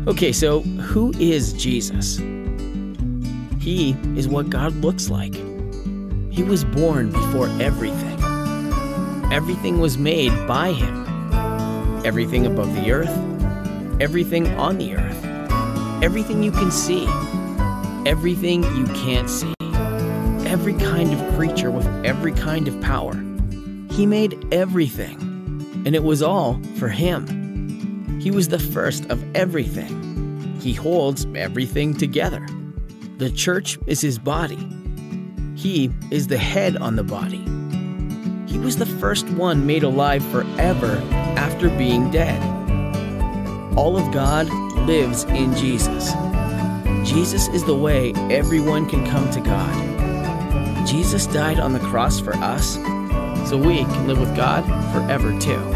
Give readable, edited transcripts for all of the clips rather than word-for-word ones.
Okay, so who is Jesus? He is what God looks like. He was born before everything. Everything was made by him. Everything above the earth, everything on the earth, everything you can see, everything you can't see, every kind of creature with every kind of power. He made everything, and it was all for him. He was the first of everything. He holds everything together. The church is his body. He is the head on the body. He was the first one made alive forever after being dead. All of God lives in Jesus. Jesus is the way everyone can come to God. Jesus died on the cross for us, so we can live with God forever too.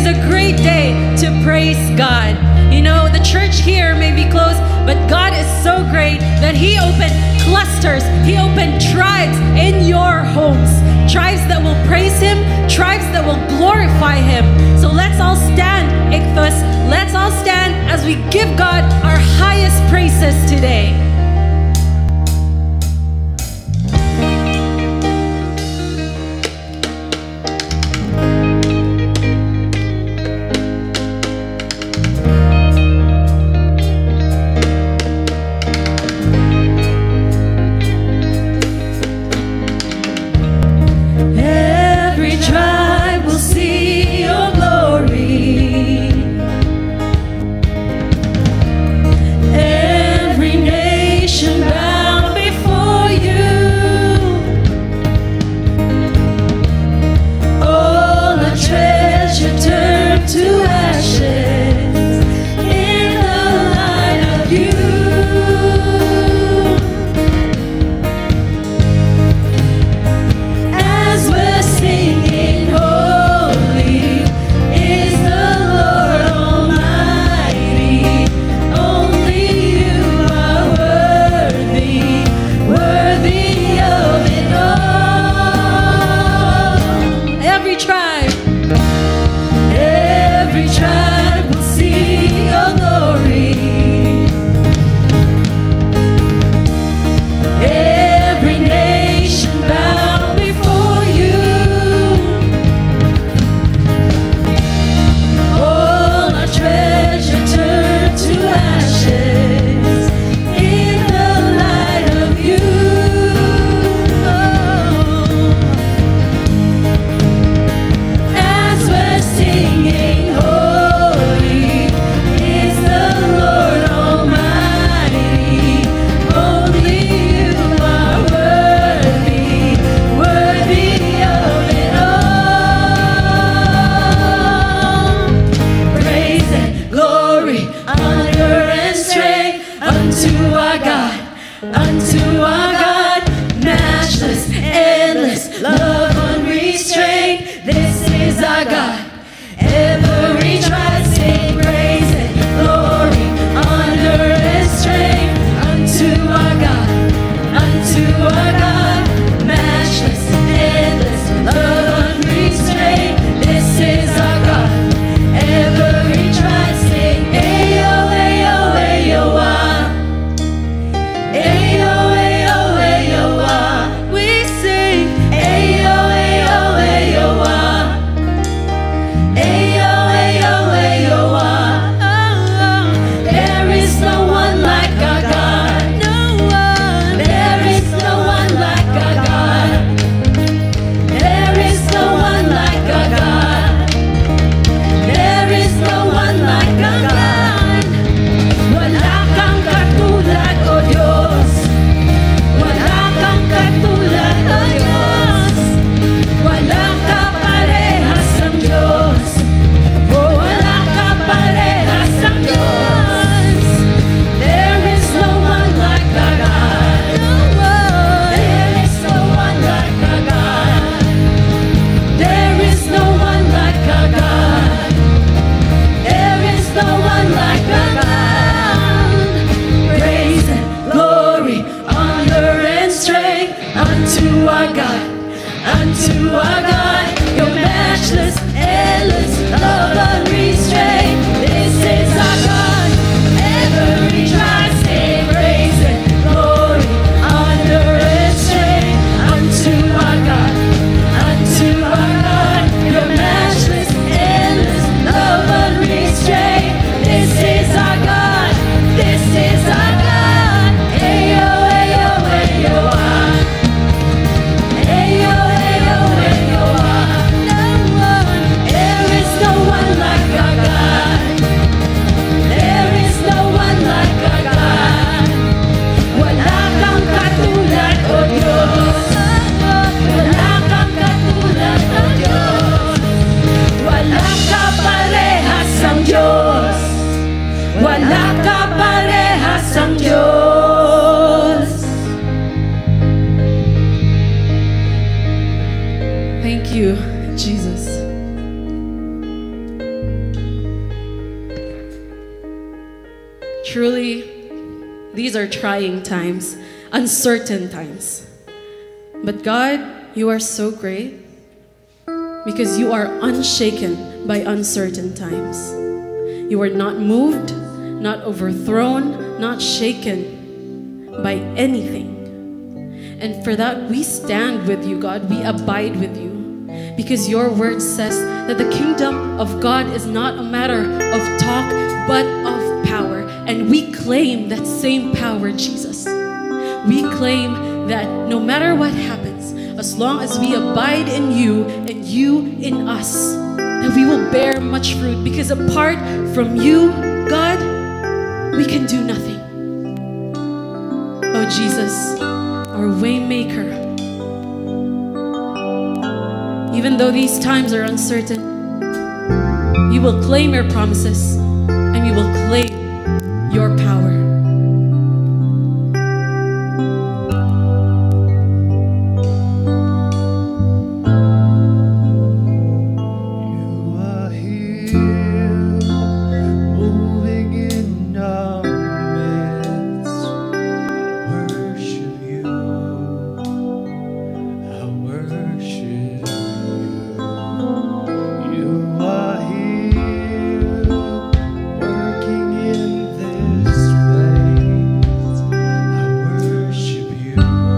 is a great day to praise God. You know, the church here may be closed, but God is so great that He opened clusters, He opened tribes in your homes. Tribes that will praise Him, tribes that will glorify Him. So let's all stand, Ichthus. Let's all stand as we give God our highest praises today. These are trying times, uncertain times. But God, you are so great because you are unshaken by uncertain times. You are not moved, not overthrown, not shaken by anything. And for that, we stand with you, God. We abide with you. Because your word says that the kingdom of God is not a matter of talk, but of power. And we claim that same power, Jesus. We claim that no matter what happens, as long as we abide in you and you in us, that we will bear much fruit. Because apart from you, God, we can do nothing. Oh, Jesus, our way maker. Even though these times are uncertain, we will claim your promises and we will claim your power. You are here, moving in our midst. Worship you, I worship you. You are here, working in this place. I worship you,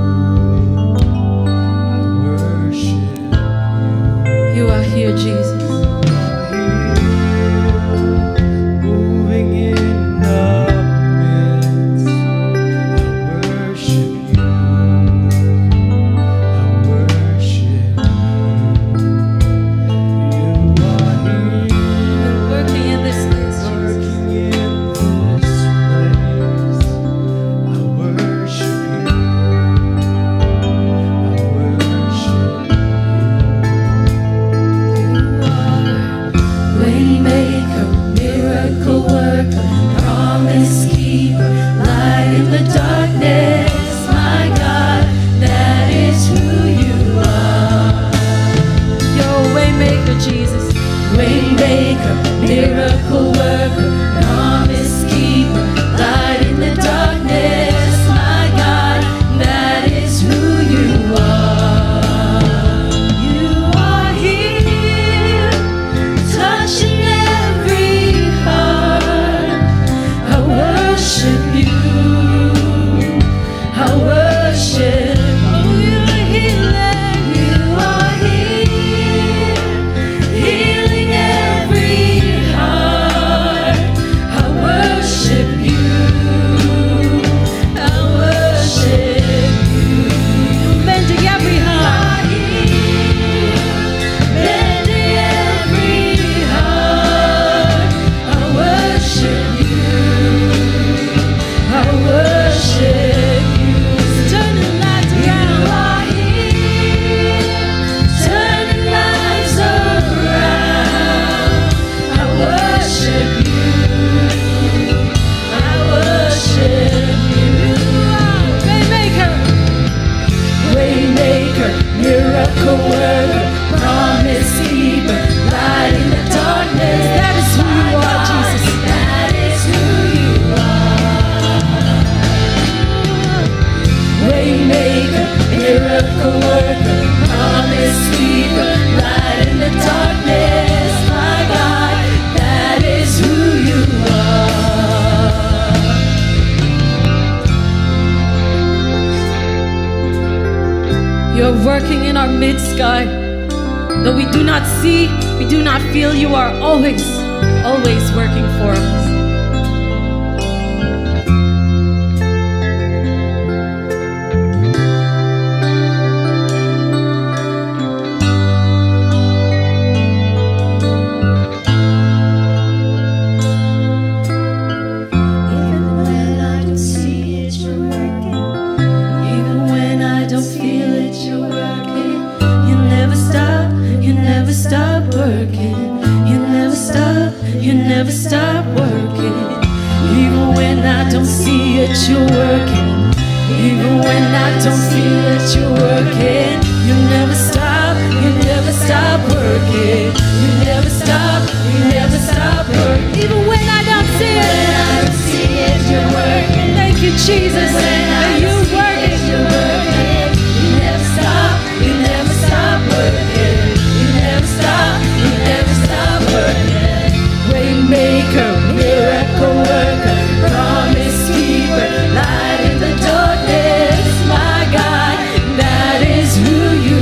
I worship you. You are here, Jesus. Moving in our midst, I worship you, I worship you. You are here, You're working in this place, Jesus. working in this place. I worship you, I worship Waymaker, miracle worker, promise keeper, light in the darkness, my God, that is who you are. Your way maker, Jesus. Waymaker, miracle worker, promise keeper, light in the darkness, my God, that is who you are. You are here, touching every heart. I worship you, I worship you. You are healing, you are here, healing every heart. I worship you, I worship you. Bending every heart. Bending every heart. I worship you, I worship you. Turning lights You around. are here, turning lives around. I worship you, I worship you. Waymaker. Waymaker, miracle worker, promise keeper, light in the darkness. That is who you are, Jesus. That is who you are. Waymaker, miracle worker, promise keeper, light in the darkness. My God, that is who you are. You're working in our midst, God. Though we do not see, we do not feel, you are always, always working for us. Even when I don't see it, you're working. Even when I don't feel it, you're working. You never stop, you never stop working. You never stop, you never stop working. Even when I don't see it, you're working. Even when I don't feel it, you're working. You never stop, you never stop working. You never stop, you never stop working. Even when I don't see When it, I don't see it, you're working. thank you, Jesus, that you working. You're working. You never stop. You never stop working. You never stop. You never stop working. Waymaker, miracle worker, promise keeper, light in the darkness. My God, that is who you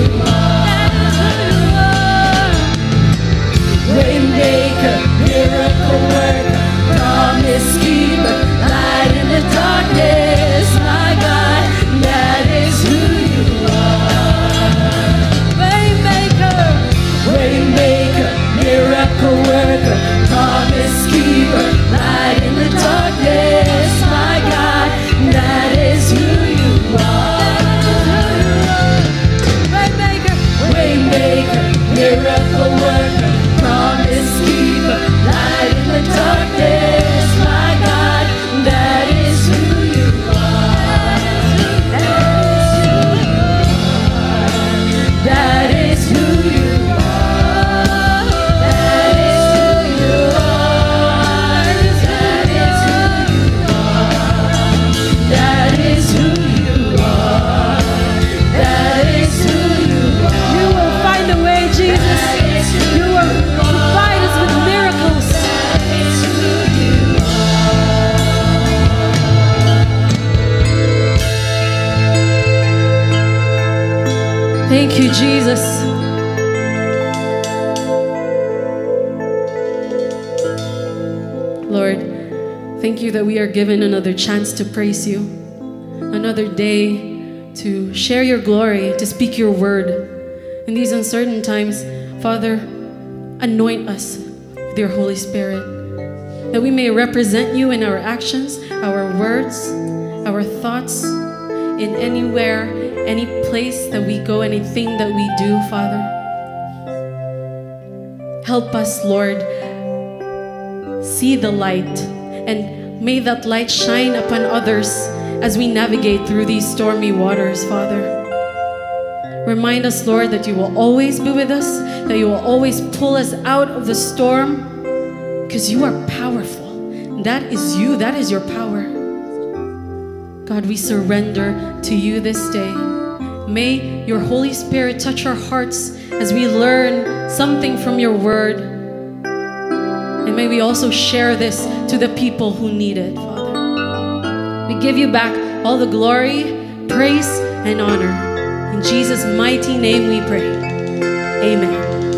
are. Waymaker, miracle worker, promise keeper, light in the darkness. My God, that is who you are. Waymaker, waymaker, miracle worker, promise keeper, light in the darkness. My God, that is who you are. Waymaker, waymaker, miracle worker, promise keeper, light in the darkness. My God, that is who you are. That is who you are. That is who you are. That is who you are. That is who you are. That is who you are. You will find a way, Jesus. You will provide us with miracles. That is who you are. Thank you, Jesus. Lord, thank you that we are given another chance to praise you, another day to share your glory, to speak your word. In these uncertain times, Father, anoint us with your Holy Spirit, that we may represent you in our actions, our words, our thoughts, in anywhere, any place that we go, anything that we do, Father. Help us, Lord, see the light, and may that light shine upon others as we navigate through these stormy waters, Father. Remind us, Lord, that you will always be with us, that you will always pull us out of the storm, because you are powerful. That is you, that is your power. God, we surrender to you this day. May your Holy Spirit touch our hearts as we learn something from your word. And may we also share this to the people who need it, Father. We give you back all the glory, praise, and honor. In Jesus' mighty name we pray. Amen.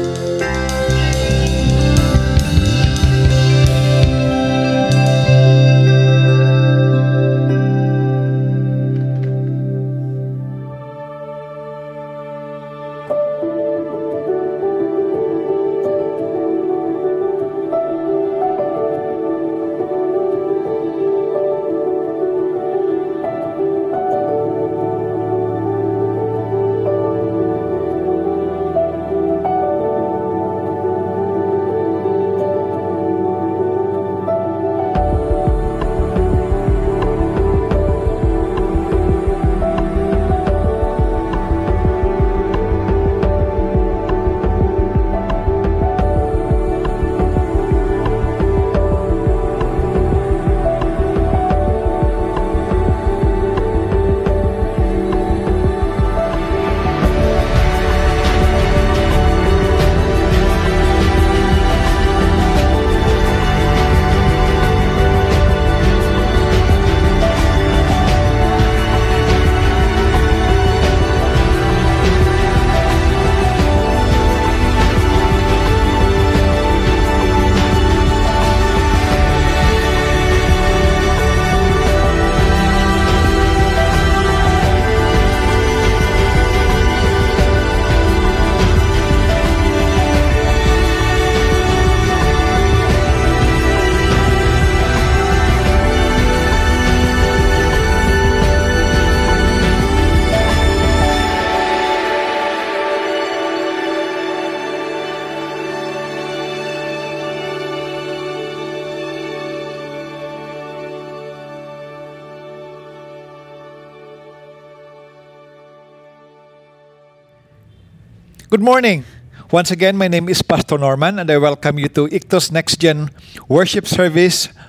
Good morning. Once again, my name is Pastor Norman, and I welcome you to Ictus Next Gen worship service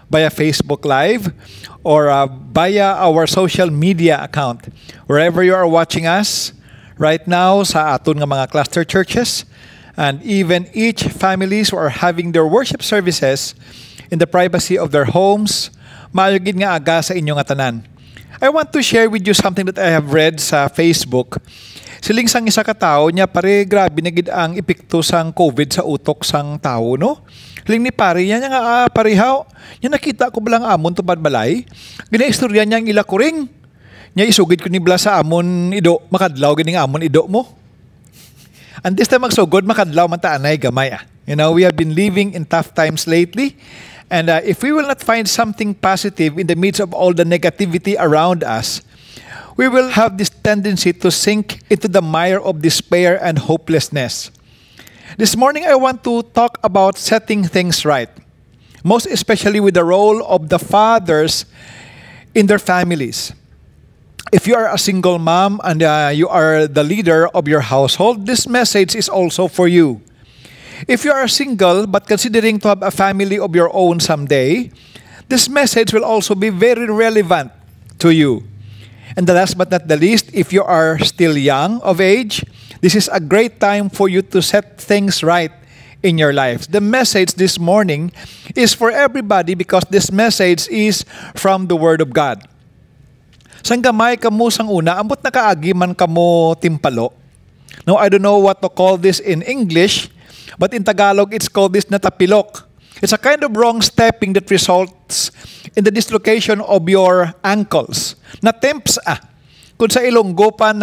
via Facebook Live or via our social media account. Wherever you are watching us right now sa aton nga mga cluster churches, and even each families who are having their worship services in the privacy of their homes, maayo gid nga aga sa inyo nga tanan. I want to share with you something that I have read sa Facebook. Siling sang isa ka tao niya pare grabe na gid ang epekto sang COVID sa utok sang tao, no? Siling ni pare niya nga parehaw, niya nakita ko balang amon tupad balay. Ginaistorya niya ang ila kuring. Niya isugid ko ni bala sa amon ido, makadlaw gini nga amon ido mo. And this time magsugod makadlaw man ta anay gamay ah. You know, we have been living in tough times lately. And if we will not find something positive in the midst of all the negativity around us, we will have this tendency to sink into the mire of despair and hopelessness. This morning, I want to talk about setting things right, most especially with the role of the fathers in their families. If you are a single mom and you are the leader of your household, this message is also for you. If you are single but considering to have a family of your own someday, this message will also be very relevant to you. And the last but not the least, if you are still young of age, this is a great time for you to set things right in your life. The message this morning is for everybody because this message is from the Word of God. Sang gamay kamo sang una, ambot nakaagi man kamo timpalo. Now, I don't know what to call this in English, but in Tagalog, it's called this natapilok. It's a kind of wrong stepping that results in the dislocation of your ankles. Na-temps kung sa Ilonggo pa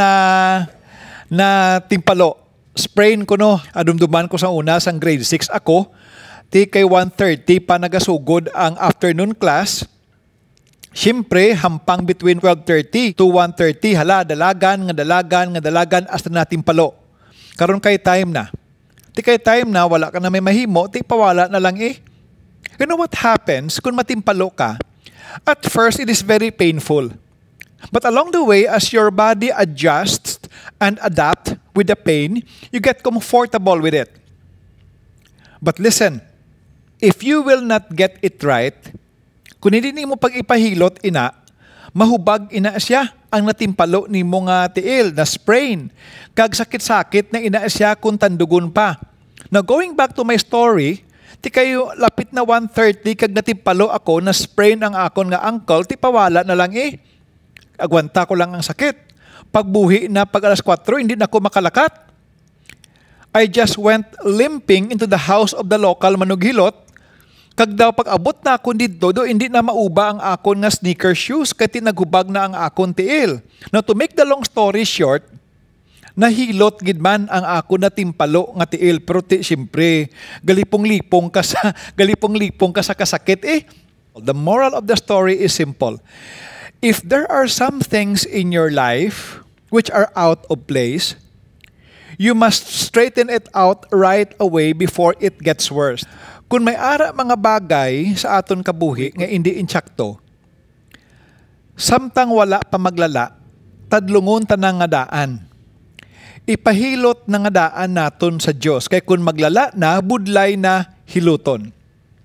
na timpalo. Sprain ko no, adumduman ko sa una sang grade 6 ako. Ti kay 1:30 pa nagasugod ang afternoon class. Siyempre, hampang between 12:30 to 1:30, hala, dalagan hasta na timpalo. Karon kay time na. Ti kay time na, wala ka na may mahimo, ti pawala na lang eh. You know what happens kung matimpalo ka? At first, it is very painful. But along the way, as your body adjusts and adapt with the pain, you get comfortable with it. But listen, if you will not get it right, kung hindi mo pag ipahilot ina, mahubag ina siya ang natimpalo ni mo nga tiil na sprain. Kag sakit-sakit na ina siya kung tandugon pa. Now going back to my story, ti kayo lapit na 1:30 kag natimpalo ako na sprain ang akon nga ankle, ti pawala na lang eh. Agwanta ko lang ang sakit. Pagbuhi na pag alas 4, hindi na ako makalakat. I just went limping into the house of the local manughilot. Kag daw pag abot na ako dito, hindi na mauba ang akon nga sneaker shoes kaya naghubag na ang akon tiil. Now to make the long story short, nahilot gid man ang ako na timpalo nga tiil pero siyempre galipong-lipong ka sa kasakit eh. The moral of the story is simple. If there are some things in your life which are out of place, you must straighten it out right away before it gets worse. Kung may ara mga bagay sa aton kabuhi nga hindi insyakto, samtang wala pa maglala, tadlungon tanang nga daan. Ipahilot na nga daan naton sa Dios kay kung maglala na budlay na hiluton.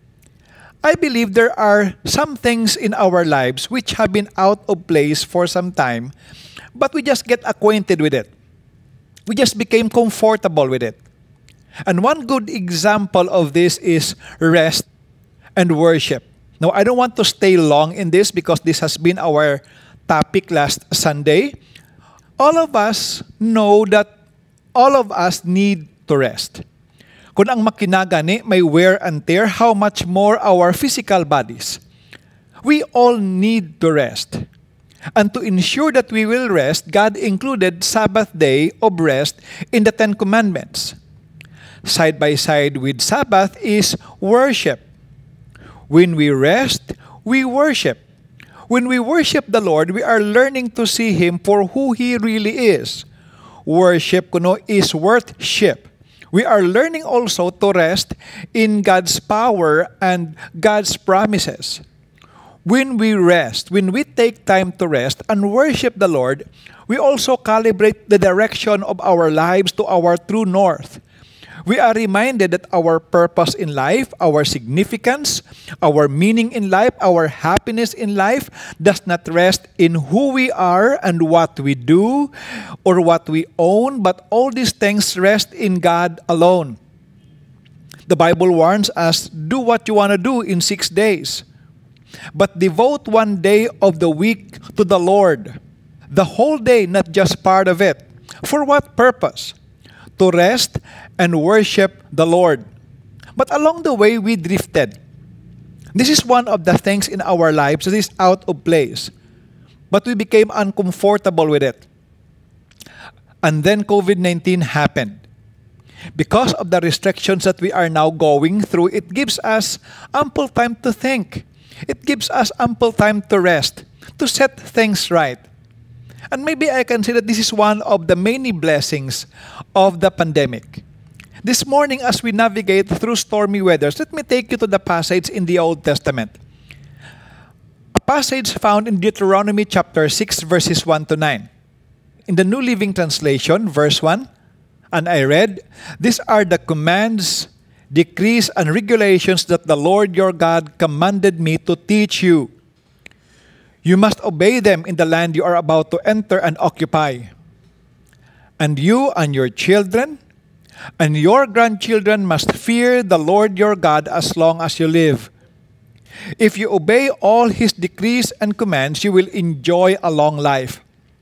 I believe there are some things in our lives which have been out of place for some time, but we just get acquainted with it. We just became comfortable with it. And one good example of this is rest and worship. Now, I don't want to stay long in this because this has been our topic last Sunday. All of us know that all of us need to rest. Kung ang makina gani may wear and tear, how much more our physical bodies. We all need to rest. And to ensure that we will rest, God included Sabbath day of rest in the Ten Commandments. Side by side with Sabbath is worship. When we rest, we worship. When we worship the Lord, we are learning to see Him for who He really is. Worship kuno is worship. We are learning also to rest in God's power and God's promises. When we rest, when we take time to rest and worship the Lord, we also calibrate the direction of our lives to our true north. We are reminded that our purpose in life, our significance, our meaning in life, our happiness in life does not rest in who we are and what we do or what we own, but all these things rest in God alone. The Bible warns us, do what you want to do in 6 days, but devote one day of the week to the Lord. The whole day, not just part of it. For what purpose? To rest and worship the Lord. But along the way, we drifted. This is one of the things in our lives that is out of place. But we became uncomfortable with it. And then COVID-19 happened. Because of the restrictions that we are now going through, it gives us ample time to think. It gives us ample time to rest, to set things right. And maybe I can say that this is one of the many blessings of the pandemic. This morning, as we navigate through stormy weathers, let me take you to the passage in the Old Testament. A passage found in Deuteronomy chapter 6, verses 1 to 9. In the New Living Translation, verse 1, and I read, "These are the commands, decrees, and regulations that the Lord your God commanded me to teach you. You must obey them in the land you are about to enter and occupy. And you and your children and your grandchildren must fear the Lord your God as long as you live. If you obey all His decrees and commands, you will enjoy a long life.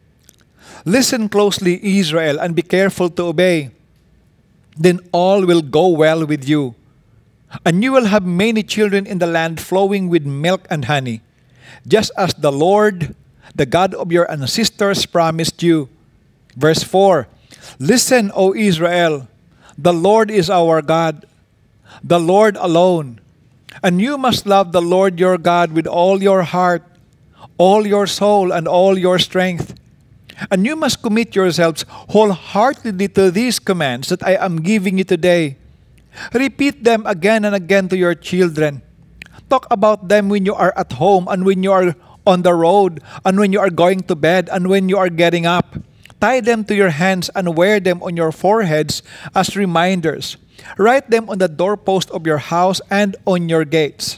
Listen closely, Israel, and be careful to obey. Then all will go well with you, and you will have many children in the land flowing with milk and honey, just as the Lord, the God of your ancestors, promised you." Verse 4, "Listen, O Israel, the Lord is our God, the Lord alone. And you must love the Lord your God with all your heart, all your soul, and all your strength. And you must commit yourselves wholeheartedly to these commands that I am giving you today. Repeat them again and again to your children. Talk about them when you are at home and when you are on the road and when you are going to bed and when you are getting up. Tie them to your hands and wear them on your foreheads as reminders. Write them on the doorpost of your house and on your gates."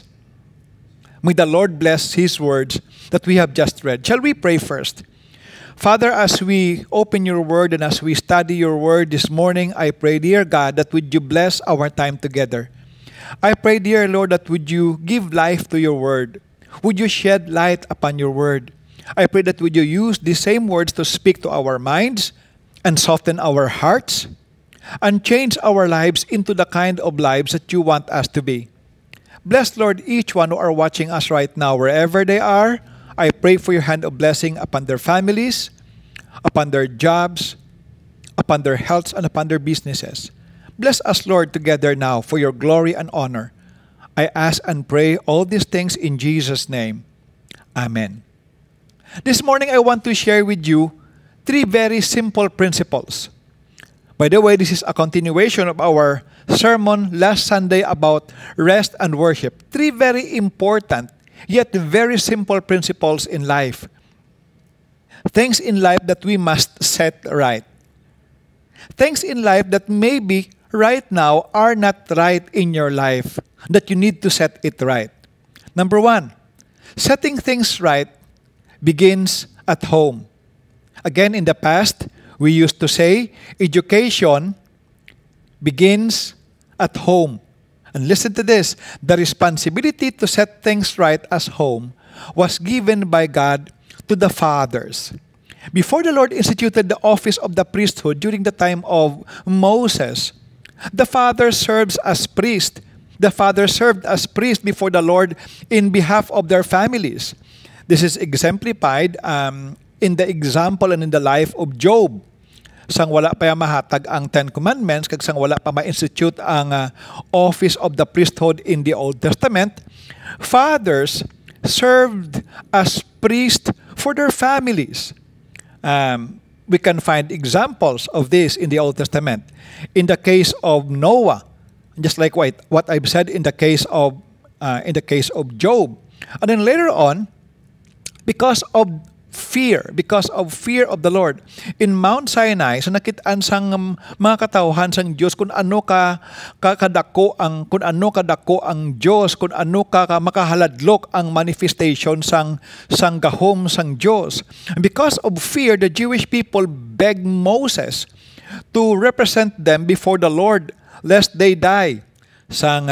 May the Lord bless His words that we have just read. Shall we pray first? Father, as we open your word and as we study your word this morning, I pray, dear God, that would you bless our time together. I pray, dear Lord, that would you give life to your word. Would you shed light upon your word? I pray that would you use these same words to speak to our minds and soften our hearts and change our lives into the kind of lives that you want us to be. Bless, Lord, each one who are watching us right now, wherever they are. I pray for your hand of blessing upon their families, upon their jobs, upon their health, and upon their businesses. Bless us, Lord, together now for your glory and honor. I ask and pray all these things in Jesus' name. Amen. This morning, I want to share with you 3 very simple principles. By the way, this is a continuation of our sermon last Sunday about rest and worship. 3 very important, yet very simple principles in life. Things in life that we must set right. Things in life that maybe right now are not right in your life, that you need to set it right. Number 1, setting things right begins at home. Again, in the past, we used to say, education begins at home. And listen to this, the responsibility to set things right as home was given by God to the fathers. Before the Lord instituted the office of the priesthood during the time of Moses, the father serves as priest. The father served as priest before the Lord in behalf of their families. This is exemplified in the example and in the life of Job. Sang wala pa mahatag ang 10 Commandments, kag sang wala pa ma-institute ang office of the priesthood in the Old Testament, fathers served as priests for their families. We can find examples of this in the Old Testament. In the case of Noah, just like what I've said in the case of Job, and then later on, because of fear, because of fear of the Lord. In Mount Sinai, sa nakitaan sang mga katawhan sang Dios kung ano kadako ang Dios, kung ano makahaladlok ang manifestation sang gahom sang Dios. And because of fear, the Jewish people begged Moses to represent them before the Lord lest they die. Sang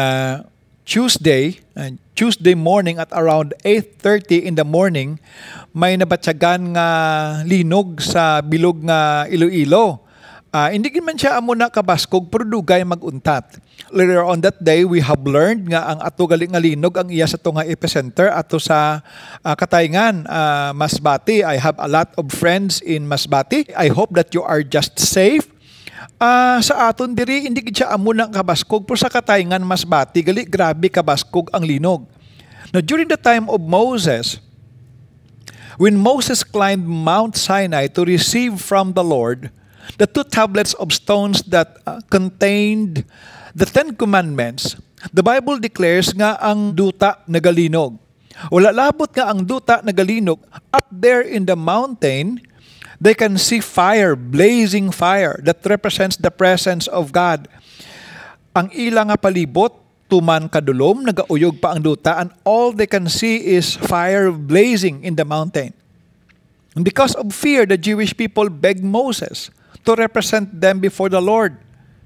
Tuesday morning at around 8:30 in the morning, may nabatyagan nga linog sa bilog nga Iloilo. Hindi man siya amo na kabaskog, pero dugay maguntat. Later on that day, we have learned nga ang ato gali nga linog ang iya sa to nga epicenter ato sa Katayngan, Masbati. I have a lot of friends in Masbati. I hope that you are just safe. Sa aton diri hindi gid siya amo na kabaskog, pero sa Katayngan, Masbati gali grabe kabaskog ang linog. Now during the time of Moses, when Moses climbed Mount Sinai to receive from the Lord the 2 tablets of stones that contained the 10 commandments, the Bible declares nga ang duta nagalinog. Wala labot nga ang duta nagalinog. Up there in the mountain, they can see fire, blazing fire that represents the presence of God. Ang ilang nga palibot, tuman kadulom, nagauyog pa ang duta, and all they can see is fire blazing in the mountain. And because of fear, the Jewish people begged Moses to represent them before the Lord.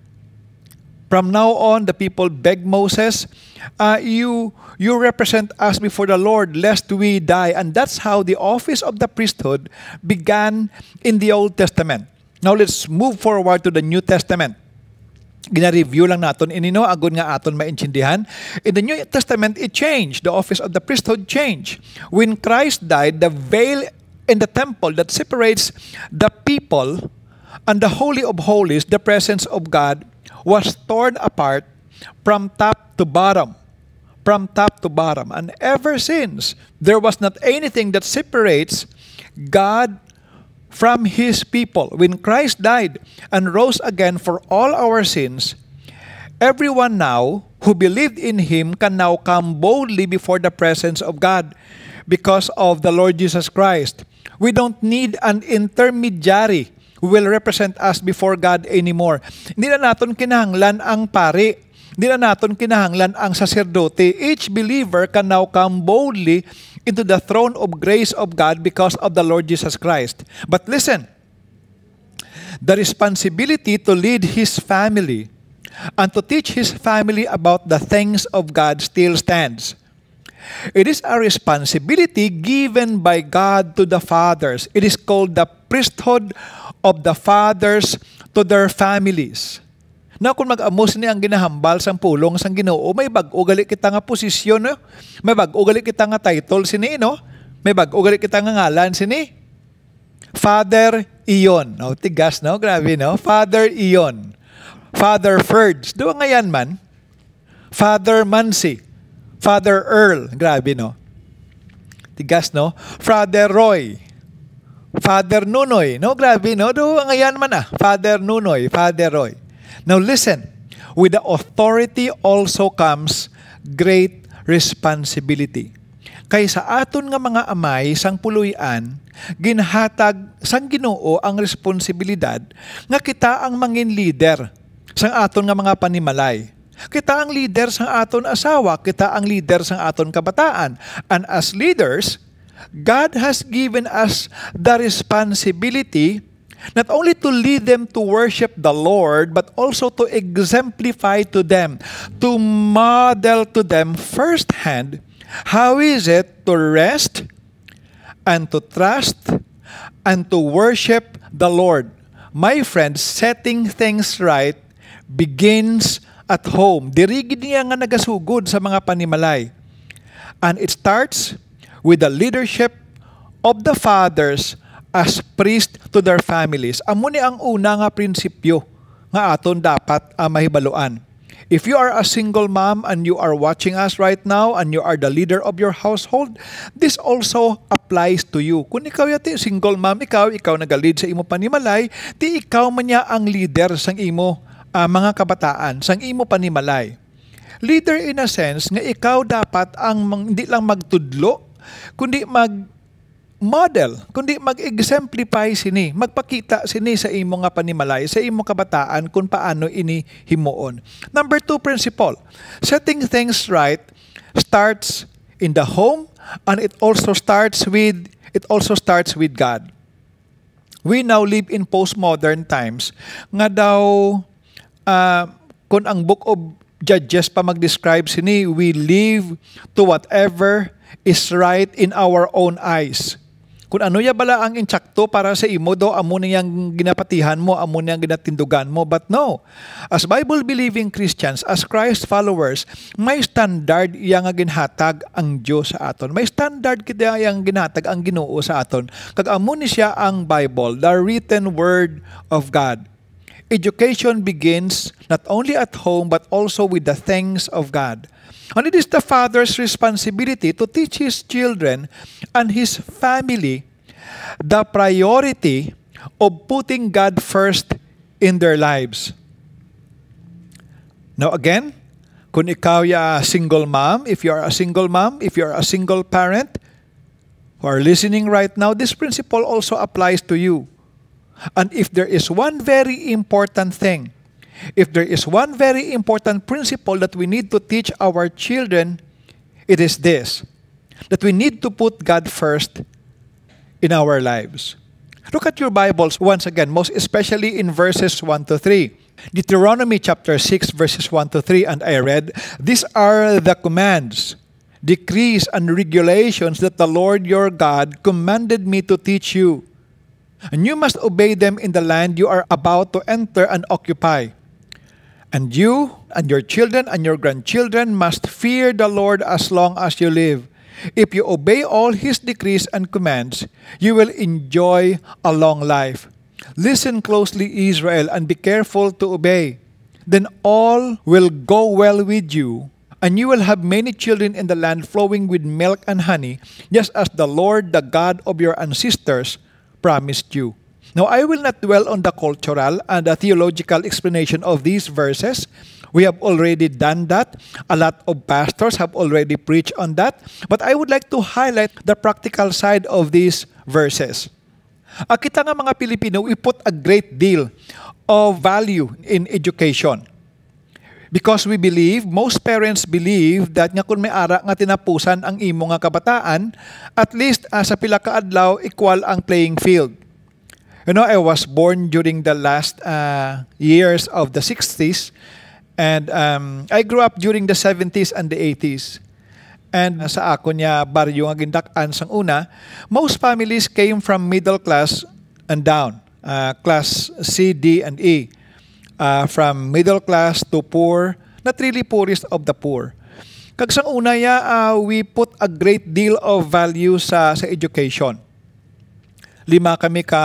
From now on, the people begged Moses, you represent us before the Lord lest we die. And that's how the office of the priesthood began in the Old Testament. Now let's move forward to the New Testament. Gina-review lang natin inino agon nga aton maintindihan. In the New Testament, it changed. The office of the priesthood changed. When Christ died, the veil in the temple that separates the people and the Holy of Holies, the presence of God, was torn apart from top to bottom. From top to bottom. And ever since, there was not anything that separates God from His people. When Christ died and rose again for all our sins, everyone now who believed in Him can now come boldly before the presence of God because of the Lord Jesus Christ. We don't need an intermediary who will represent us before God anymore. Hindi na natin kinahanglan ang pari. Hindi na natin kinahanglan ang saserdote. Each believer can now come boldly into the throne of grace of God because of the Lord Jesus Christ. But listen, the responsibility to lead his family and to teach his family about the things of God still stands. It is a responsibility given by God to the fathers. It is called the priesthood of the fathers to their families. Na kung mag-amos ni ang ginahambal sang pulong sang Ginoo, may bag-o gali kita nga posisyon, no? May bag-o gali kita nga title sini, no? May bag-o gali kita nga ngalan sini. Father Ion. No, tigas, no? Grabe, no? Father Ion. Father Ferds. Doon nga yan man. Father Mansi. Father Earl. Grabe, no? Tigas, no? Father Roy. Father Nunoy. No, grabe, no? Doon nga yan man, Father Nunoy. Father Roy. Now listen, with the authority also comes great responsibility. Kay sa aton nga mga amay sang puluyan, ginhatag sang Ginoo ang responsibilidad nga kita ang mangin leader sang aton nga mga panimalay. Kita ang leader sang aton asawa, kita ang leader sang aton kabataan. And as leaders, God has given us the responsibility not only to lead them to worship the Lord, but also to exemplify to them, to model to them firsthand, how is it to rest and to trust and to worship the Lord. My friends, setting things right begins at home. Dirigid niya nga nagasugod sa mga panimalay. And it starts with the leadership of the fathers as priest to their families. Amo ni ang una nga prinsipyo nga aton dapat mahibaluan. If you are a single mom and you are watching us right now and you are the leader of your household, this also applies to you. Kung ikaw yati single mom, ikaw nagalid sa imo panimalay, di ikaw man niya ang leader sang imo mga kabataan, sang imo panimalay. Leader in a sense nga ikaw dapat ang hindi lang magtudlo, kundi mag-model, kundi mag-exemplify sini, magpakita sini sa imo nga panimalay, sa imo kabataan kung paano ini himuon. Number 2 principle, setting things right starts in the home, and it also starts with God. We now live in postmodern times nga daw kung ang book of Judges pa mag-describe sini, we live to whatever is right in our own eyes. Kung ano ya bala ang insakto para sa imo do, amo niyang ginapatihan mo, amo niyang ginatindugan mo. But no, as Bible-believing Christians, as Christ followers, may standard iya nga ginhatag ang Dios sa aton. May standard kita yang ginhatag ang Ginoo sa aton. Kag amo ni siya ang Bible, the written word of God. Education begins not only at home but also with the things of God. And it is the father's responsibility to teach his children and his family the priority of putting God first in their lives. Now again, kung ikaw ya single mom, if you are a single mom, if you are a single parent who are listening right now, this principle also applies to you. And if there is one very important thing, if there is one very important principle that we need to teach our children, it is this, that we need to put God first in our lives. Look at your Bibles once again, most especially in verses 1 to 3. Deuteronomy chapter 6, verses 1 to 3, and I read, "These are the commands, decrees, and regulations that the Lord your God commanded me to teach you. And you must obey them in the land you are about to enter and occupy. And you and your children and your grandchildren must fear the Lord as long as you live. If you obey all His decrees and commands, you will enjoy a long life. Listen closely, Israel, and be careful to obey. Then all will go well with you, and you will have many children in the land flowing with milk and honey, just as the Lord, the God of your ancestors, promised you." Now, I will not dwell on the cultural and the theological explanation of these verses. We have already done that. A lot of pastors have already preached on that. But I would like to highlight the practical side of these verses. Kita nga mga Pilipino, we put a great deal of value in education. Because we believe, most parents believe that nga kung may ara nga tinapusan ang imo nga kabataan, at least sa pila ka adlaw, equal ang playing field. You know, I was born during the last years of the 60s, and I grew up during the 70s and the 80s. And sa ako niya baryo nga gindak-an sang una, most families came from middle class and down, class C, D, and E. From middle class to poor, not really poorest of the poor. Kag sang una ya, we put a great deal of value sa education. 5 kami ka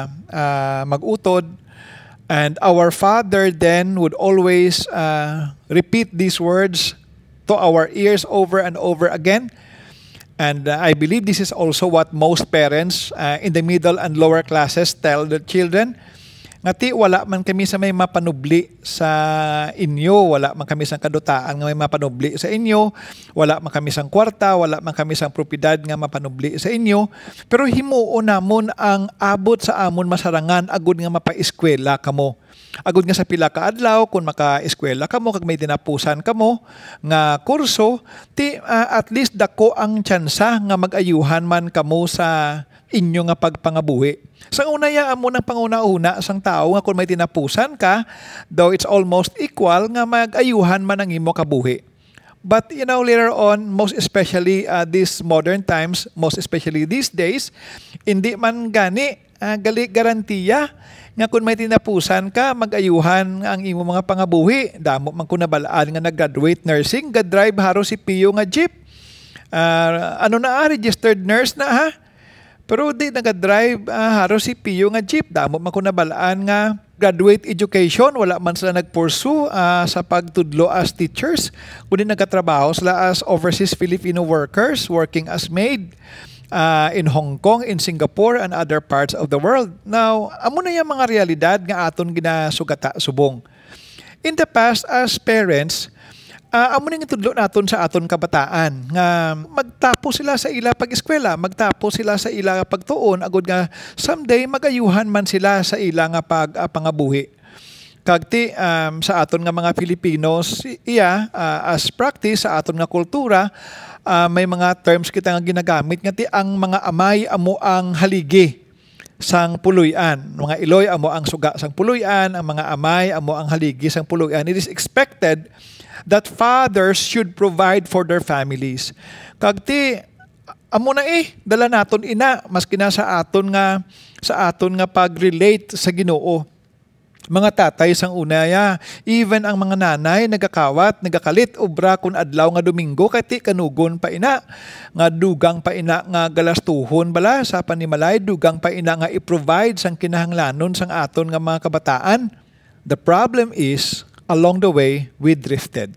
mag-utod, and our father then would always repeat these words to our ears over and over again. And I believe this is also what most parents in the middle and lower classes tell their children. Ngati, wala man kami sa may mapanubli sa inyo, wala man kami sa kadutaan nga may mapanubli sa inyo, wala man kami sa kwarta, wala man kami sa propiedad nga mapanubli sa inyo, pero himuon namon ang abot sa amon masarangan agud nga mapa-eskwela kamo. Agud nga sa pila ka adlaw kung maka-eskwela kamo kag may tinapusan kamo nga kurso, at least dako ang tsansa nga mag-ayuhan man kamo sa inyo nga pagpangabuhi. Sa una ya amo ng panguna-una sang tao nga kung may tinapusan ka, though it's almost equal nga mag-ayuhan man ang imo kabuhi. But you know, later on, most especially these modern times, most especially these days, hindi man gani gali garantiya nga kung may tinapusan ka, mag-ayuhan ang imo mga pangabuhi. Damo man kun nabalaan nga nag-graduate nursing, ga-drive haro si Pio nga jeep. Registered nurse na ha? Pero di nag-drive haro si Pio nga jeep. Damo man kun nabalaan nga graduate education, wala man sila nag-pursue sa pagtudlo as teachers, kundi nagkatrabaho sila as overseas Filipino workers working as maid in Hong Kong, in Singapore, and other parts of the world. Now, amo na yung mga realidad nga aton ginasugata subong. In the past, as parents, amo ning itudlo naton sa aton kabataan nga magtapo sila sa ila pag-eskwela, magtapo sila sa ila pagtuon agud nga someday magayuhan man sila sa ila nga pangabuhi. Kagti sa aton nga mga Filipinos, as practice sa aton nga kultura, may mga terms kita nga ginagamit nga ti ang mga amay amo ang haligi sang puluyan. Mga iloy amo ang suga sang puluyan, ang mga amay amo ang haligi sang puluyan. It is expected that fathers should provide for their families. Kagti amo na dala naton ina maski na sa aton nga pag-relate sa Ginoo. Mga tatay sang unaya, even ang mga nanay nagakawat, nagakalit obra kun adlaw nga Domingo kay kanugon pa ina nga dugang pa ina nga galastuhon bala sa panimalay, dugang pa ina nga i-provide sang kinahanglanon sang aton nga mga kabataan. The problem is along the way we drifted.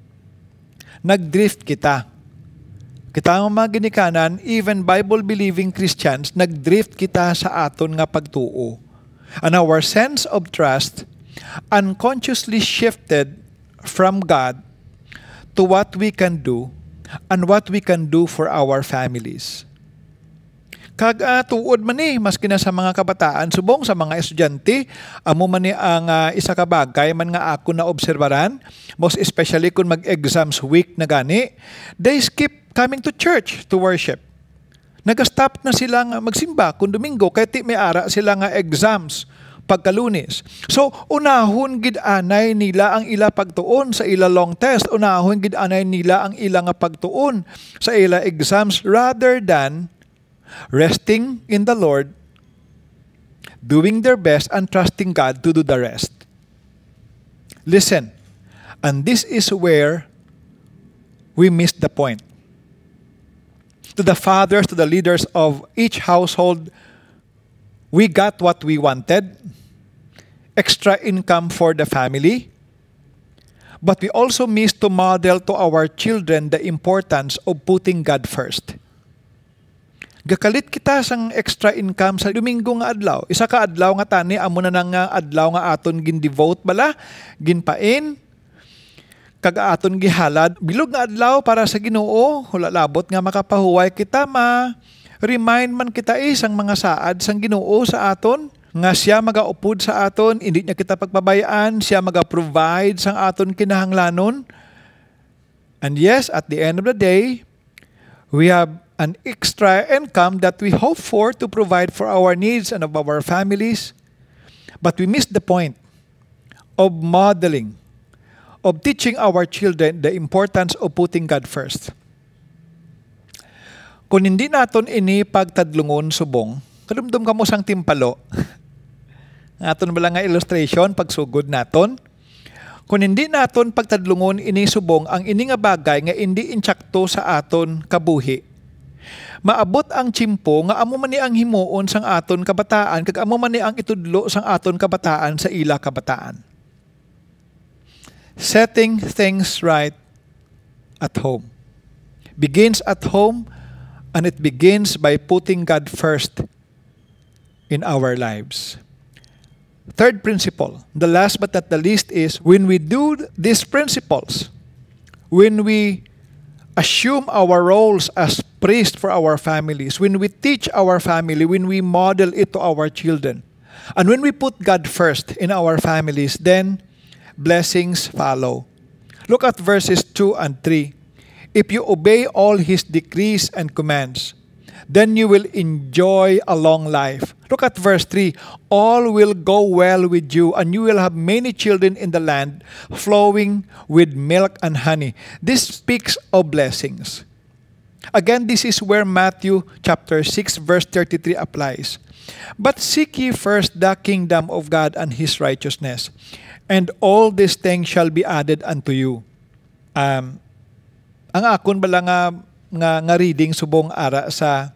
Nagdrift kita. Kita ang mga ginikanan, even Bible-believing Christians, nagdrift kita sa aton nga pagtuo. And our sense of trust unconsciously shifted from God to what we can do and what we can do for our families. Kag tuod man maski na sa mga kabataan, subong sa mga estudyante, amo man ang isa ka bagay man nga ako na obserbaran, most especially kung mag-exams week na gani, they skip coming to church to worship. Nag-stop na sila nga magsimba kung Domingo kay ti may ara sila nga exams pagka-Lunes. So unahon gid anay nila ang ila pagtuon sa ila long test, unahon gid anay nila ang ila nga pagtuon sa ila exams rather than resting in the Lord, doing their best and trusting God to do the rest. Listen, and this is where we missed the point. To the fathers, to the leaders of each household, we got what we wanted, extra income for the family, but we also missed to model to our children the importance of putting God first. Gakalit kita sang extra income sa Domingo nga adlaw. Isa ka adlaw nga tani, amo na nga adlaw nga aton gin-devote bala, ginpain, kag aton gihalad bilog nga adlaw para sa Ginoo, hula labot nga makapahuway kita remind man kita sang mga saad sang Ginoo sa aton nga siya magaupod sa aton, hindi niya kita pagpabayaan, siya maga-provide sang aton kinahanglanon. And yes, at the end of the day, we have an extra income that we hope for to provide for our needs and of our families, but we missed the point of modeling, of teaching our children the importance of putting God first. Kung hindi naton ini pagtadlungon subong, kadumdum kamo sang timpalo. Aton bala nga illustration pagsugod naton. Kung hindi naton pagtadlungon ini subong ang ini nga bagay nga hindi insakto sa aton kabuhi, maabot ang tiyempo nga amo man ni ang himuon sang aton kabataan kag amo man ni ang itudlo sang aton kabataan sa ila kabataan. Setting things right at home begins at home, and it begins by putting God first in our lives. Third principle, the last but not the least, is when we do these principles, when we assume our roles as priest for our families, when we teach our family, when we model it to our children, and when we put God first in our families, then blessings follow. Look at verses 2 and 3. If you obey all His decrees and commands, then you will enjoy a long life. Look at verse 3. All will go well with you, and you will have many children in the land, flowing with milk and honey. This speaks of blessings. Again, this is where Matthew chapter 6 verse 33 applies. But seek ye first the kingdom of God and His righteousness, and all these things shall be added unto you. Ang akon bala nga reading subong ara sa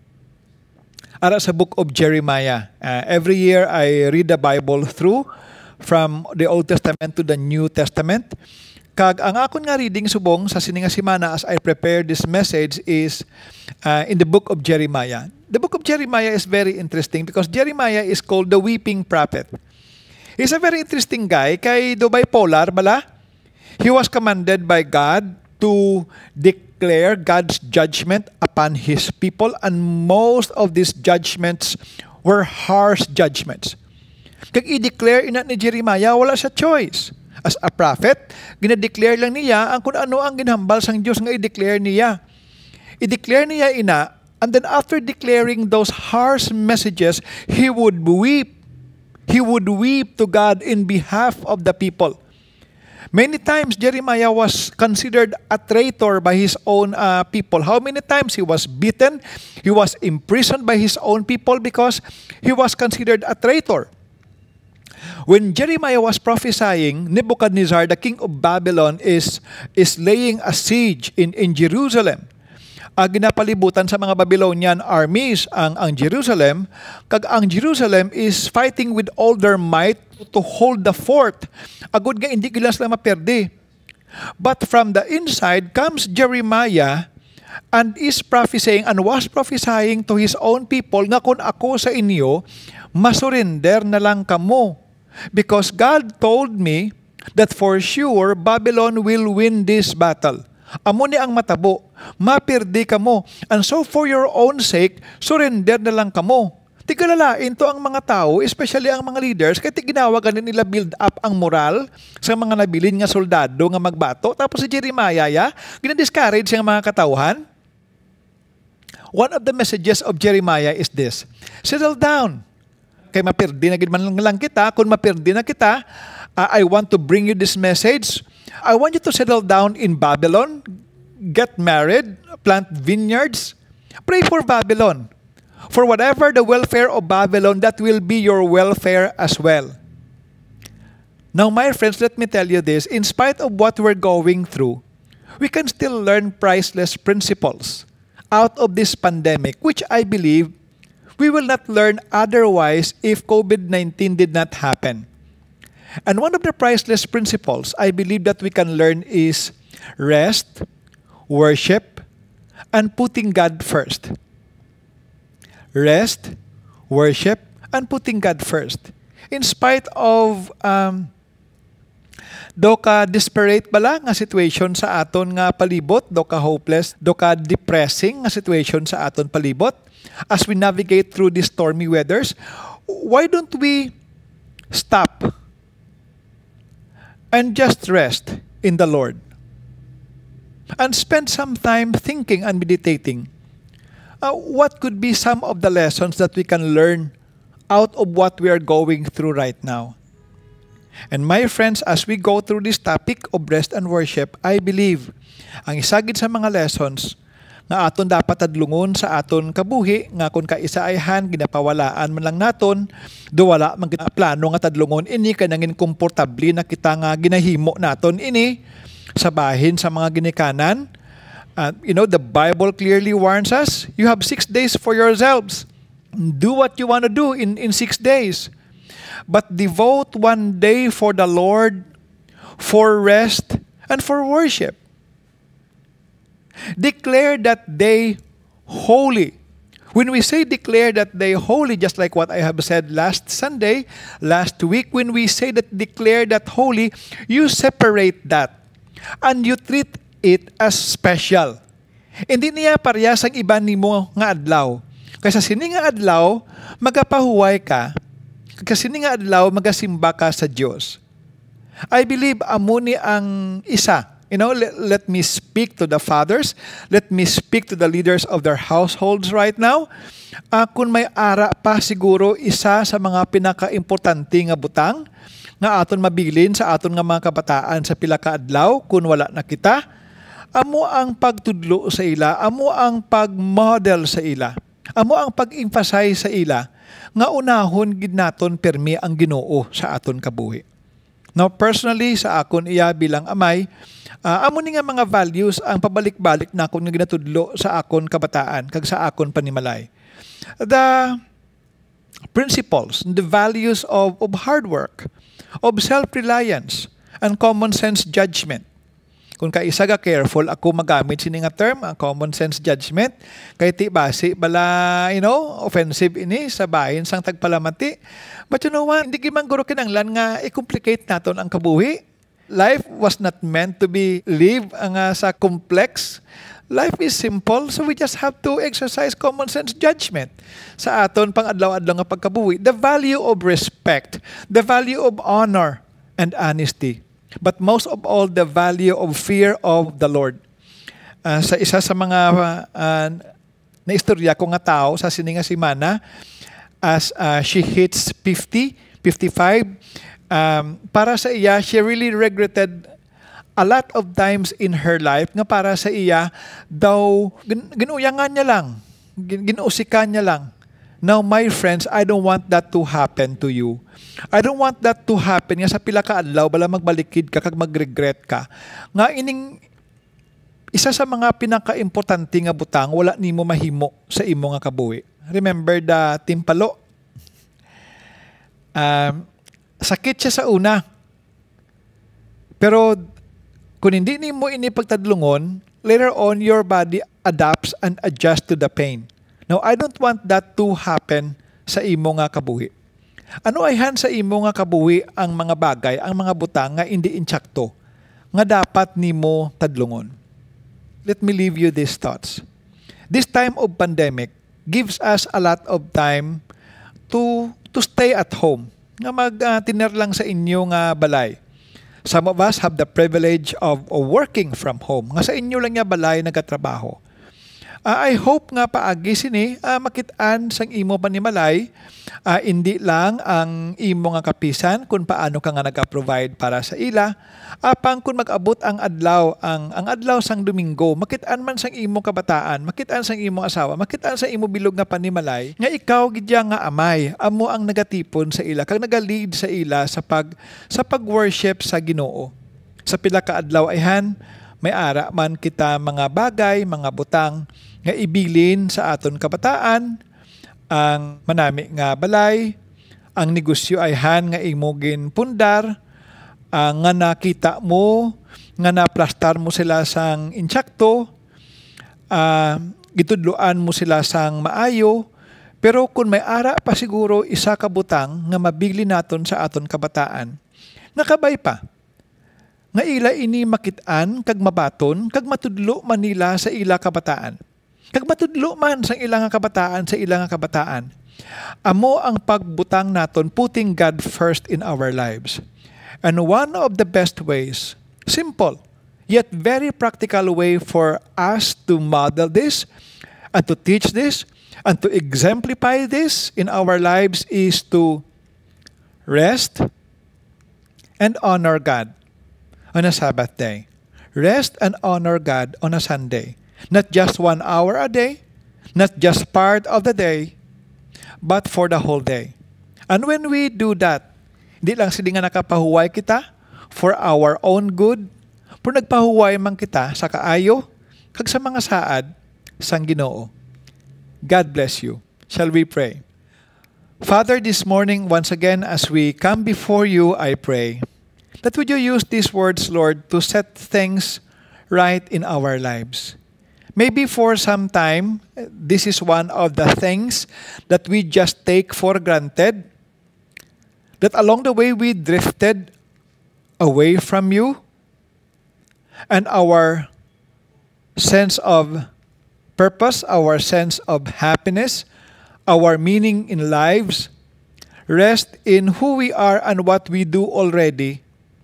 book of Jeremiah. Every year I read the Bible through from the Old Testament to the New Testament. Kag ang akon nga reading subong sa sininga semana as I prepare this message is in the book of Jeremiah. The book of Jeremiah is very interesting because Jeremiah is called the weeping prophet. He's a very interesting guy, kay do bipolar bala. He was commanded by God to declare God's judgment upon His people, and most of these judgments were harsh judgments. Kag i-declare ina ni Jeremiah, wala siya choice. As a prophet, ginadeclare lang niya ang kung ano ang ginhambal sang Diyos nga i-declare niya. I-declare niya ina, and then after declaring those harsh messages, he would weep. He would weep to God in behalf of the people. Many times, Jeremiah was considered a traitor by his own people. How many times he was beaten? He was imprisoned by his own people because he was considered a traitor. When Jeremiah was prophesying, Nebuchadnezzar, the king of Babylon, is laying a siege in Jerusalem. Ginapalibutan sa mga Babylonian armies ang Jerusalem, kag ang Jerusalem is fighting with all their might to hold the fort. Agud nga hindi kila sila maperdi. But from the inside comes Jeremiah and is prophesying and was prophesying to his own people nga kung ako sa inyo, masurrender na lang kamo. Because God told me that for sure Babylon will win this battle. Amo ni ang matabo, mapirdi kamo. And so for your own sake, surrender na lang kamo. Tigalalain to ang mga tao, especially ang mga leaders, kaya ginawa ganin nila build up ang moral sa mga nabilin nga soldado nga magbato. Tapos si Jeremiah, ginadiscourage ang mga katauhan. One of the messages of Jeremiah is this: settle down. Kay mapirdi na gid man lang kita, kung mapirdi na kita, I want to bring you this message. I want you to settle down in Babylon, get married, plant vineyards, pray for Babylon. For whatever the welfare of Babylon, that will be your welfare as well. Now, my friends, let me tell you this. In spite of what we're going through, we can still learn priceless principles out of this pandemic, which I believe we will not learn otherwise if COVID-19 did not happen. And one of the priceless principles I believe that we can learn is rest, worship, and putting God first. Rest, worship, and putting God first. In spite of do ka desperate bala nga situation sa aton nga palibot, do ka hopeless, do ka depressing nga situation sa aton palibot, as we navigate through these stormy weathers, why don't we stop and just rest in the Lord and spend some time thinking and meditating what could be some of the lessons that we can learn out of what we are going through right now. And my friends, as we go through this topic of rest and worship, I believe ang isagid sa mga lessons nga aton dapat adlungon sa aton kabuhi nga kung kaisayhan ginapawalaan man lang naton do wala man plano nga tadlungon ini kay nangin komportable na kita nga ginahimo naton ini sa bahin sa mga ginikanan. The Bible clearly warns us, you have 6 days for yourselves. Do what you want to do in 6 days. But devote 1 day for the Lord, for rest, and for worship. Declare that day holy. When we say declare that day holy, just like what I have said last Sunday, last week, when we say that declare that holy, you separate that and you treat it as special. Hindi niya parehas ang iba nimo nga adlaw. Kaysa sini nga adlaw, magapahuway ka. Kasi sini nga adlaw, magasimba ka sa Diyos. I believe amuni ang isa. Let me speak to the fathers. Let me speak to the leaders of their households right now. Kung may ara pa siguro isa sa mga pinaka-importante nga butang nga aton mabilin sa aton nga mga kabataan sa pila ka adlaw kung wala na kita, amo ang pagtudlo sa ila, amo ang pag-model sa ila, amo ang pag-emphasize sa ila nga unahon gid naton permi ang Ginoo sa aton kabuhi. Now personally sa akon iya bilang amay, amo ni nga mga values ang pabalik-balik na akon nga ginatudlo sa akon kabataan kag sa akon panimalay. The principles, the values of hard work, of self-reliance, and common sense judgment. Kung kaisa ka careful, ako magamit sini nga term, ang common sense judgment, kay ti basi bala, offensive ini sa bahin sang tagpalamati. But you know what, hindi man guro kinanglan nga i-complicate naton ang kabuhi. Life was not meant to be lived sa complex. Life is simple, so we just have to exercise common sense judgment sa aton pang adlaw-adlaw nga pagkabuhi. The value of respect, the value of honor and honesty, but most of all, the value of fear of the Lord. Sa isa sa mga na istorya ko nga tao sa sininga si Mana, as she hits 50, 55, para sa iya, she really regretted a lot of times in her life nga para sa iya daw ginuyangan niya lang, ginusikan niya lang. Now my friends, I don't want that to happen to you. I don't want that to happen nga sa pila ka adlaw bala magbalikid ka kag magregret ka. Nga ining isa sa mga pinaka-importante nga butang wala nimo mahimo sa imo nga kabuhi. Remember the timpalo? Sakit siya sa una. Pero kung hindi nimo ini pagtadlungon, later on your body adapts and adjusts to the pain. Now, I don't want that to happen sa imo nga kabuhi. Ano ayhan sa imo nga kabuhi ang mga bagay, ang mga butang nga hindi insakto, nga dapat nimo tadlungon? Let me leave you these thoughts. This time of pandemic gives us a lot of time to stay at home, nga mag-tiner lang sa inyo nga balay. Some of us have the privilege of working from home. Nga sa inyo lang nga balay nagatrabaho. I hope nga paagi sini makitaan sang imo panimalay, hindi lang ang imo nga kapisan kung paano ka nga nag-provide para sa ila, apang kung mag-abot ang adlaw, ang adlaw sang Domingo, makitaan man sang imo kabataan, makitaan sang imo asawa, makitaan sa imo bilog nga panimalay, nga ikaw gidya nga amay, amo ang nagatipon sa ila, kag naga-lead sa ila sa pag-worship sa Ginoo. Sa pila ka adlaw ayhan, may ara man kita mga bagay, mga butang nga ibilin sa aton kabataan, ang manami nga balay, ang negosyo ay han nga imogin pundar, nga nakita mo, nga naplastar mo sila sang insakto, gitudluan mo sila sang maayo, pero kung may ara pa siguro isa ka butang nga mabili naton sa aton kabataan, nakabay pa. Nga ila ini makitaan, kag mabaton, kag matudlo manila sa ila kabataan. Kag matudlo man sa ilang kabataan, amo ang pagbutang naton putting God first in our lives. And one of the best ways, simple, yet very practical way for us to model this and to teach this and to exemplify this in our lives is to rest and honor God on a Sabbath day. Rest and honor God on a Sunday. Not just 1 hour a day, not just part of the day, but for the whole day. And when we do that, hindi lang sila nga nakapahuway kita for our own good, pero nagpahuway man kita sa kaayo, kag sa mga saad sang Ginoo. God bless you. Shall we pray? Father, this morning, once again, as we come before you, I pray that would you use these words, Lord, to set things right in our lives. Maybe for some time, this is one of the things that we just take for granted, that along the way we drifted away from you, and our sense of purpose, our sense of happiness, our meaning in lives, rest in who we are and what we do already,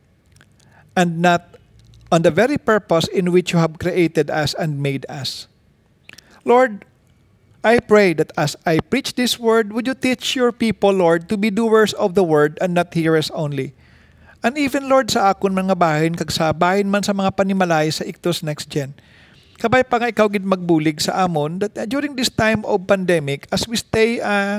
and not on the very purpose in which you have created us and made us. Lord, I pray that as I preach this word, would you teach your people, Lord, to be doers of the word and not hearers only. And even, Lord, sa akon mga bahin, kag sa bahin man sa mga panimalay sa Ictus Next Gen. Kabay pa nga ikaw gid magbulig sa amon that during this time of pandemic, as we stay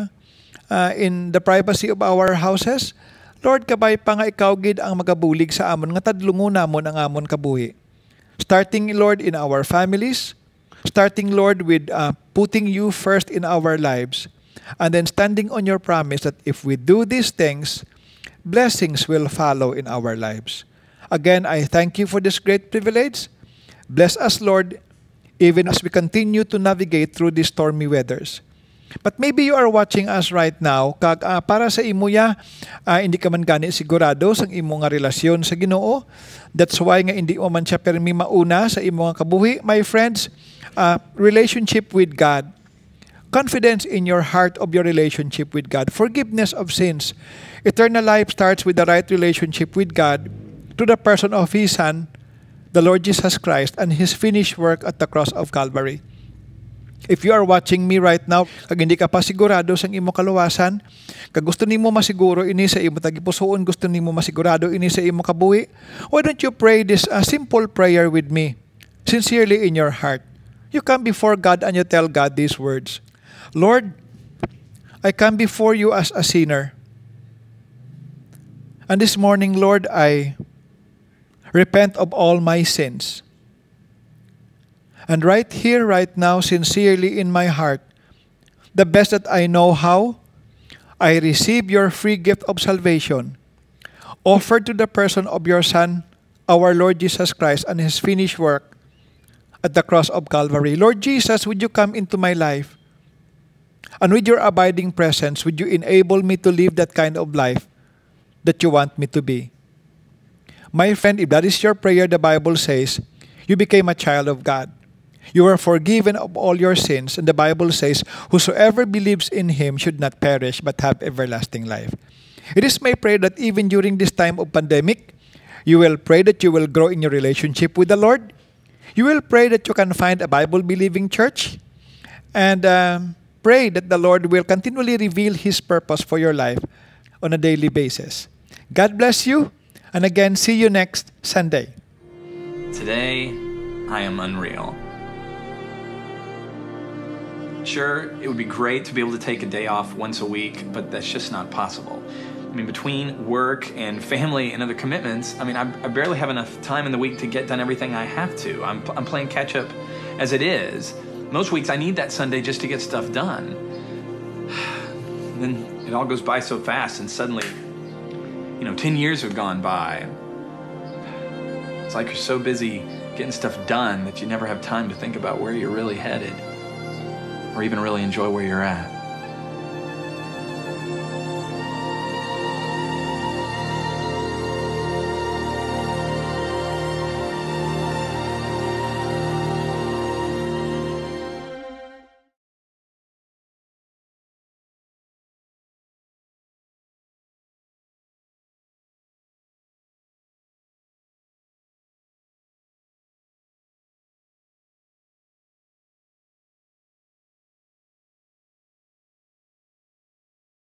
in the privacy of our houses, Lord, kabay pa nga ikaw gid ang magabulig sa amon nga tadlungon namon ang amon kabuhi. Starting, Lord, in our families, starting, Lord, with putting you first in our lives, and then standing on your promise that if we do these things, blessings will follow in our lives. Again, I thank you for this great privilege. Bless us, Lord, even as we continue to navigate through these stormy weathers. But maybe you are watching us right now, kag para sa imo ya, hindi ka man gani sigurado sa imo nga relasyon sa Ginoo. That's why nga hindi mo man siya permi mauna sa imo nga kabuhi. My friends, relationship with God, confidence in your heart of your relationship with God, forgiveness of sins. Eternal life starts with the right relationship with God through the person of His Son, the Lord Jesus Christ, and His finished work at the cross of Calvary. If you are watching me right now, kag hindi ka pa sigurado sa imo kaluwasan, kag gusto nimo masiguro ini sa imo tagipusoon, gusto nimo masigurado ini sa imo kabuhi, why don't you pray this simple prayer with me, sincerely in your heart? You come before God and you tell God these words. Lord, I come before you as a sinner. And this morning, Lord, I repent of all my sins. And right here, right now, sincerely in my heart, the best that I know how, I receive your free gift of salvation, offered to the person of your Son, our Lord Jesus Christ, and His finished work at the cross of Calvary. Lord Jesus, would you come into my life? And with your abiding presence, would you enable me to live that kind of life that you want me to be? My friend, if that is your prayer, the Bible says, you became a child of God. You are forgiven of all your sins, and the Bible says, whosoever believes in Him should not perish but have everlasting life. It is my prayer that even during this time of pandemic, you will pray that you will grow in your relationship with the Lord. You will pray that you can find a Bible-believing church, and pray that the Lord will continually reveal His purpose for your life on a daily basis. God bless you, and again, see you next Sunday. Today, I am unreal. Sure, it would be great to be able to take a day off once a week, but that's just not possible. I mean, between work and family and other commitments, I mean, I barely have enough time in the week to get done everything I have to. I'm playing catch up as it is. Most weeks I need that Sunday just to get stuff done. And then it all goes by so fast, and suddenly, 10 years have gone by. It's like you're so busy getting stuff done that you never have time to think about where you're really headed, or even really enjoy where you're at.